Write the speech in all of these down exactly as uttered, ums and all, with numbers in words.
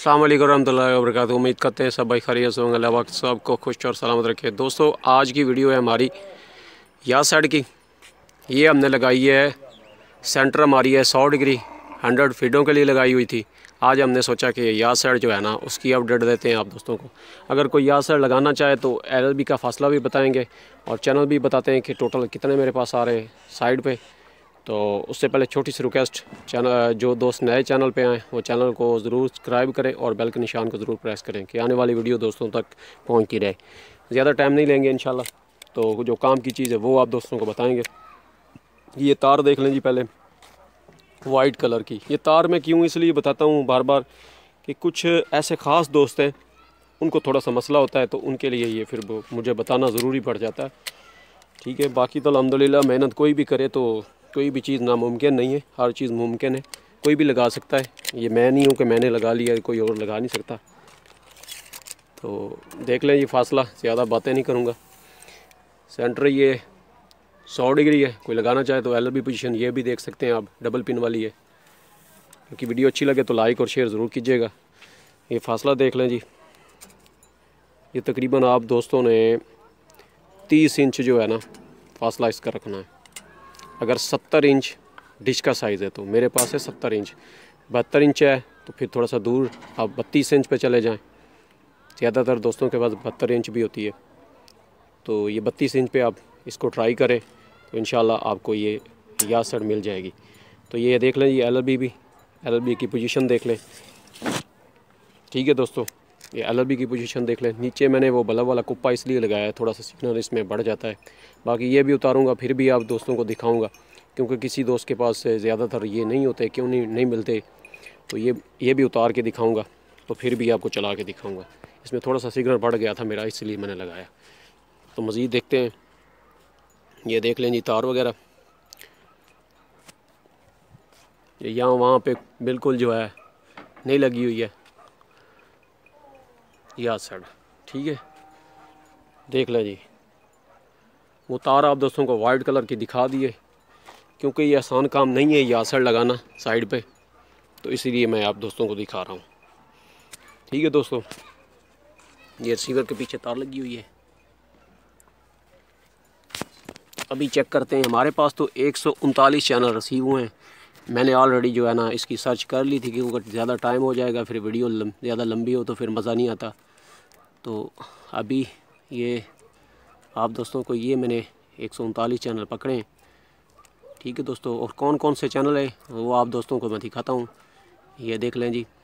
अस्सलाम वालेकुम रहमतुल्लाहि व बरकातुहू। उम्मीद करते हैं सब भाई खैरियत से होंगे। अल्लाह पाक सबको खुश और सलामत रखे। दोस्तों आज की वीडियो है हमारी या साइड की। ये हमने लगाई है, सेंटर हमारी है सौ डिग्री, हंड्रेड फीडों के लिए लगाई हुई थी। आज हमने सोचा कि या साइड जो है ना उसकी अपडेट देते हैं आप दोस्तों को। अगर कोई या साइड लगाना चाहे तो एल एल बी का फासला भी बताएँगे और चैनल भी बताते हैं कि टोटल कितने मेरे पास आ रहे हैं साइड पर। तो उससे पहले छोटी सी रिक्वेस्ट, चैनल जो दोस्त नए चैनल पे आएँ वो चैनल को ज़रूर सब्सक्राइब करें और बेल के निशान को ज़रूर प्रेस करें कि आने वाली वीडियो दोस्तों तक पहुंचती रहे। ज़्यादा टाइम नहीं लेंगे इंशाल्लाह, तो जो काम की चीज़ है वो आप दोस्तों को बताएंगे। ये तार देख लें जी पहले, वाइट कलर की। ये तार मैं क्यों इसलिए बताता हूँ बार बार कि कुछ ऐसे ख़ास दोस्त हैं उनको थोड़ा सा मसला होता है, तो उनके लिए ये फिर वो मुझे बताना ज़रूरी पड़ जाता है। ठीक है, बाकी तो अल्हम्दुलिल्लाह मेहनत कोई भी करे तो कोई भी चीज़ नामुमकिन नहीं है, हर चीज़ मुमकिन है, कोई भी लगा सकता है। ये मैं नहीं हूँ कि मैंने लगा लिया, कोई और लगा नहीं सकता। तो देख लें ये फासला, ज़्यादा बातें नहीं करूँगा। सेंटर ये सौ डिग्री है, कोई लगाना चाहे तो एल एल बी पोजीशन ये भी देख सकते हैं आप, डबल पिन वाली है। क्योंकि वीडियो अच्छी लगे तो लाइक और शेयर ज़रूर कीजिएगा। ये फासला देख लें जी, ये तकरीबन आप दोस्तों ने तीस इंच जो है ना फासला इसका रखना है। अगर सत्तर इंच डिश का साइज़ है तो मेरे पास है सत्तर इंच। बहत्तर इंच है तो फिर थोड़ा सा दूर आप बत्तीस इंच पे चले जाएं। ज़्यादातर दोस्तों के पास बहत्तर इंच भी होती है, तो ये बत्तीस इंच पे आप इसको ट्राई करें तो इंशाल्लाह आपको ये या सेट मिल जाएगी। तो ये देख लें, ये एल एल बी भी एल एल बी की पोजीशन देख लें। ठीक है दोस्तों, ये एल एल बी की पोजीशन देख लें। नीचे मैंने वो बल्ब वाला कुप्पा इसलिए लगाया है, थोड़ा सा सिग्नल इसमें बढ़ जाता है। बाकी ये भी उतारूंगा फिर भी आप दोस्तों को दिखाऊंगा, क्योंकि किसी दोस्त के पास ज़्यादातर ये नहीं होते, क्यों नहीं नहीं मिलते। तो ये ये भी उतार के दिखाऊंगा, तो फिर भी आपको चला के दिखाऊंगा। इसमें थोड़ा सा सिग्नल बढ़ गया था मेरा, इसलिए मैंने लगाया। तो मज़ीद देखते हैं, ये देख लें जी तार वगैरह। यहाँ वहाँ पे बिल्कुल जो है नहीं लगी हुई है या साइड। ठीक है, देख लें जी, वो तार आप दोस्तों को वाइट कलर की दिखा दिए, क्योंकि ये आसान काम नहीं है या साइड लगाना साइड पे, तो इसीलिए मैं आप दोस्तों को दिखा रहा हूँ। ठीक है दोस्तों, ये रिसीवर के पीछे तार लगी हुई है। अभी चेक करते हैं। हमारे पास तो एक सौ उनतालीस चैनल रिसीव हुए हैं। मैंने ऑलरेडी जो है ना इसकी सर्च कर ली थी, क्योंकि ज़्यादा टाइम हो जाएगा, फिर वीडियो लम, ज़्यादा लंबी हो तो फिर मज़ा नहीं आता। तो अभी ये आप दोस्तों को ये मैंने एक सौ उनतालीस चैनल पकड़े हैं। ठीक है दोस्तों, और कौन कौन से चैनल है वो आप दोस्तों को मैं दिखाता हूँ। ये देख लें जी,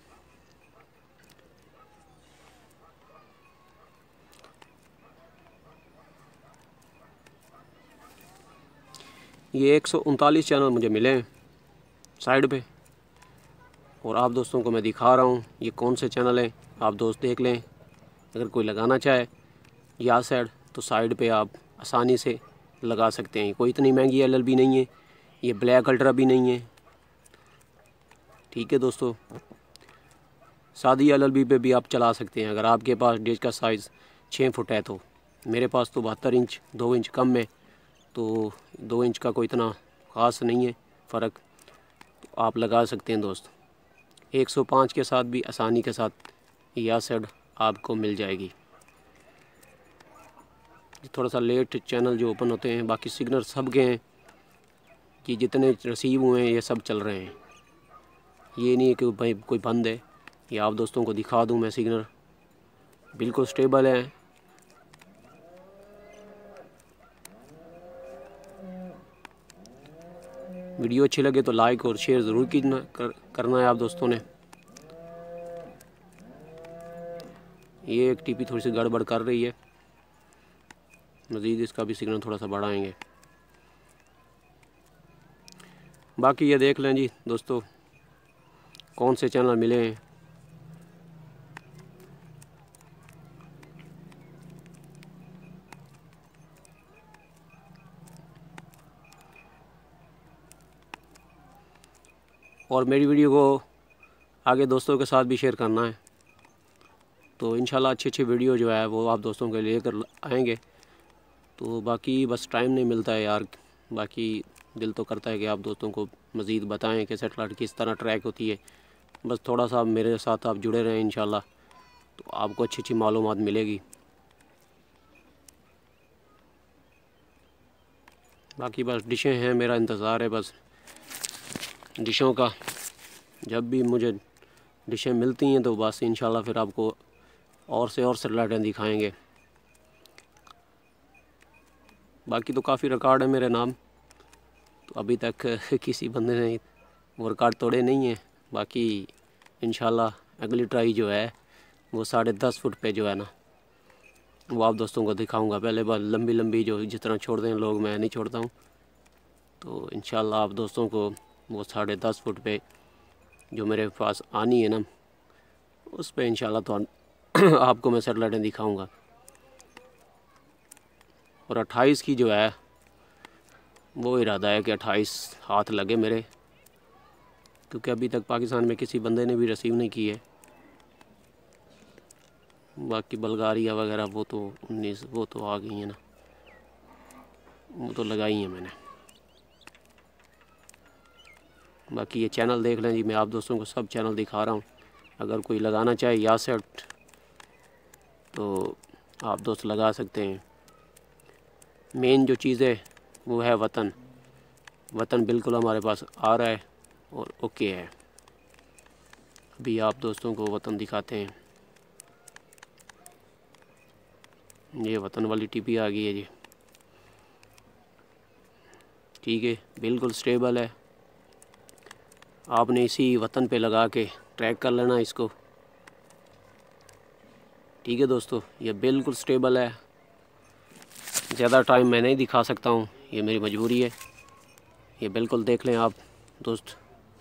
ये एक सौ उनतालीस चैनल मुझे मिले हैं साइड पे, और आप दोस्तों को मैं दिखा रहा हूँ ये कौन से चैनल हैं। आप दोस्त देख लें, अगर कोई लगाना चाहे या साइड तो साइड पे आप आसानी से लगा सकते हैं। कोई इतनी महंगी एल एल बी नहीं है, ये ब्लैक अल्ट्रा भी नहीं है। ठीक है दोस्तों, सादी एल एल बी पे भी आप चला सकते हैं अगर आपके पास डिश का साइज़ छः फुट है। तो मेरे पास तो बहत्तर इंच, दो इंच कम है, तो दो इंच का कोई इतना ख़ास नहीं है फ़र्क, तो आप लगा सकते हैं दोस्त। एक सौ पाँच के साथ भी आसानी के साथ या सेट आपको मिल जाएगी। थोड़ा सा लेट चैनल जो ओपन होते हैं, बाकी सिग्नल सब के हैं कि जितने रिसीव हुए हैं ये सब चल रहे हैं। ये नहीं है कि भाई कोई बंद है। ये आप दोस्तों को दिखा दूं मैं, सिग्नल बिल्कुल स्टेबल है। वीडियो अच्छी लगे तो लाइक और शेयर ज़रूर कीजना कर, करना है आप दोस्तों ने। ये एक टीपी थोड़ी सी गड़बड़ कर रही है, मज़ीद इसका भी सिग्नल थोड़ा सा बढ़ाएंगे। बाकी ये देख लें जी दोस्तों कौन से चैनल मिले हैं। और मेरी वीडियो को आगे दोस्तों के साथ भी शेयर करना है, तो इंशाल्लाह अच्छी अच्छी वीडियो जो है वो आप दोस्तों के लिए लेकर आएंगे। तो बाकी बस टाइम नहीं मिलता है यार, बाकी दिल तो करता है कि आप दोस्तों को मज़ीद बताएं कि सेटेलाइट किस तरह ट्रैक होती है, बस थोड़ा सा मेरे साथ आप जुड़े रहें इंशाल्लाह, तो आपको अच्छी अच्छी मालूमात मिलेगी। बाकी बस डिशें हैं, मेरा इंतज़ार है बस डिशों का। जब भी मुझे डिशें मिलती हैं तो बस इंशाल्लाह फिर आपको और से और सैटेलाइटें दिखाएंगे। बाकी तो काफ़ी रिकॉर्ड है मेरे नाम, तो अभी तक किसी बंदे ने वो रिकॉर्ड तोड़े नहीं हैं। बाकी इंशाल्लाह अगली ट्राई जो है वो साढ़े दस फुट पे जो है ना, वो आप दोस्तों को दिखाऊंगा। पहले बार लंबी लंबी जो जिस तरह छोड़ दें लोग, मैं नहीं छोड़ता हूँ। तो इंशाल्लाह आप दोस्तों को वो साढ़े दस फुट पे जो मेरे पास आनी है ना, उस पे इंशाल्लाह तो आपको मैं सैटेलाइटें दिखाऊंगा। और अट्ठाईस की जो है वो इरादा है कि अट्ठाईस हाथ लगे मेरे, क्योंकि अभी तक पाकिस्तान में किसी बंदे ने भी रिसीव नहीं की है। बाकी बल्गारिया वगैरह वो तो उन्नीस वो तो आ गई हैं ना, वो तो लगाई हैं मैंने। बाकी ये चैनल देख लें जी, मैं आप दोस्तों को सब चैनल दिखा रहा हूँ। अगर कोई लगाना चाहे या सेट तो आप दोस्त लगा सकते हैं। मेन जो चीज़ है वो है वतन। वतन बिल्कुल हमारे पास आ रहा है और ओके है। अभी आप दोस्तों को वतन दिखाते हैं। ये वतन वाली टीपी आ गई है जी, ठीक है, बिल्कुल स्टेबल है। आपने इसी वतन पे लगा के ट्रैक कर लेना इसको, ठीक है दोस्तों। ये बिल्कुल स्टेबल है। ज़्यादा टाइम मैं नहीं दिखा सकता हूँ, ये मेरी मजबूरी है। ये बिल्कुल देख लें आप दोस्त,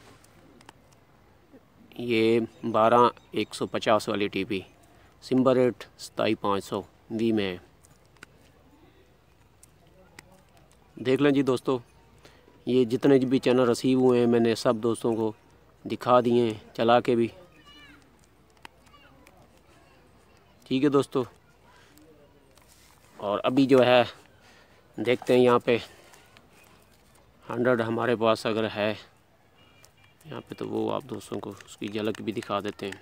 ये बारह एक सौ पचास वाली टीपी सिम्बा रेट सताई पाँच सौ वी में है। देख लें जी दोस्तों, ये जितने भी चैनल रिसीव हुए हैं मैंने सब दोस्तों को दिखा दिए हैं, चला के भी, ठीक है दोस्तों। और अभी जो है देखते हैं यहाँ पे हंड्रेड हमारे पास अगर है यहाँ पे, तो वो आप दोस्तों को उसकी झलक भी दिखा देते हैं।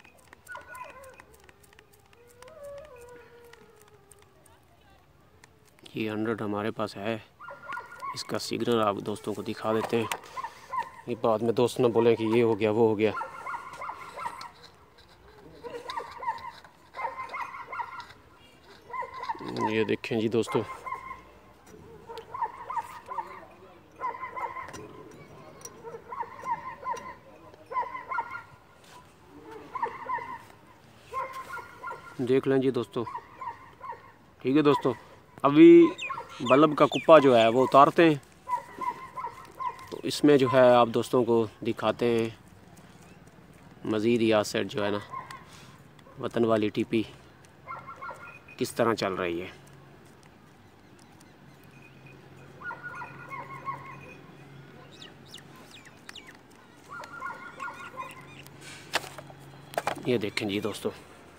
ये हंड्रेड हमारे पास है, इसका सिग्नल आप दोस्तों को दिखा देते हैं। ये बाद में दोस्त ना बोलें कि ये हो गया वो हो गया। ये देखें जी दोस्तों, देख लें जी दोस्तों, ठीक है दोस्तों। अभी बल्ब का कुप्पा जो है वो उतारते हैं, तो इसमें जो है आप दोस्तों को दिखाते हैं मज़ीद या सेट जो है ना वतन वाली टीपी किस तरह चल रही है। ये देखें जी दोस्तों,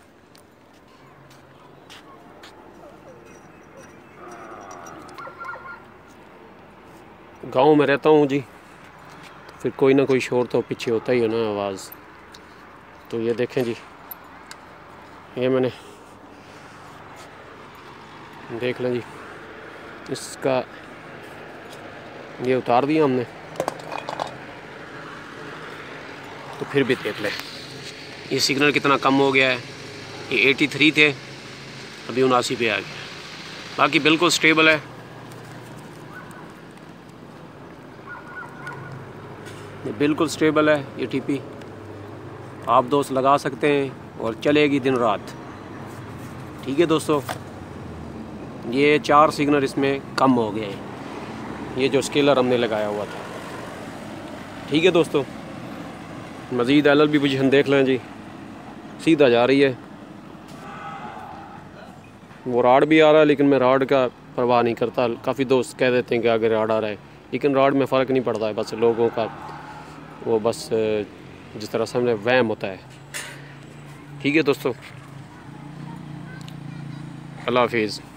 गांव में रहता हूँ जी, तो फिर कोई ना कोई शोर तो पीछे होता ही है ना, आवाज़। तो ये देखें जी, ये मैंने देख लें जी, इसका ये उतार दिया हमने, तो फिर भी देख लें ये सिग्नल कितना कम हो गया है। ये तिरासी थे, अभी उनासी पे आ गया। बाकी बिल्कुल स्टेबल है, बिल्कुल स्टेबल है ये टीपी। आप दोस्त लगा सकते हैं और चलेगी दिन रात, ठीक है दोस्तों। ये चार सिग्नल इसमें कम हो गए हैं, ये जो स्केलर हमने लगाया हुआ था, ठीक है दोस्तों। मज़ीद एल एल बी पोजीशन देख लें जी, सीधा जा रही है। वो राड भी आ रहा है, लेकिन मैं राड का परवाह नहीं करता। काफ़ी दोस्त कह देते हैं कि आगे राड आ रहा है, लेकिन राड में फ़र्क नहीं पड़ता है। बस लोगों का वो बस जिस तरह से हमने वहम होता है, ठीक है दोस्तों। अल्लाह हाफिज़।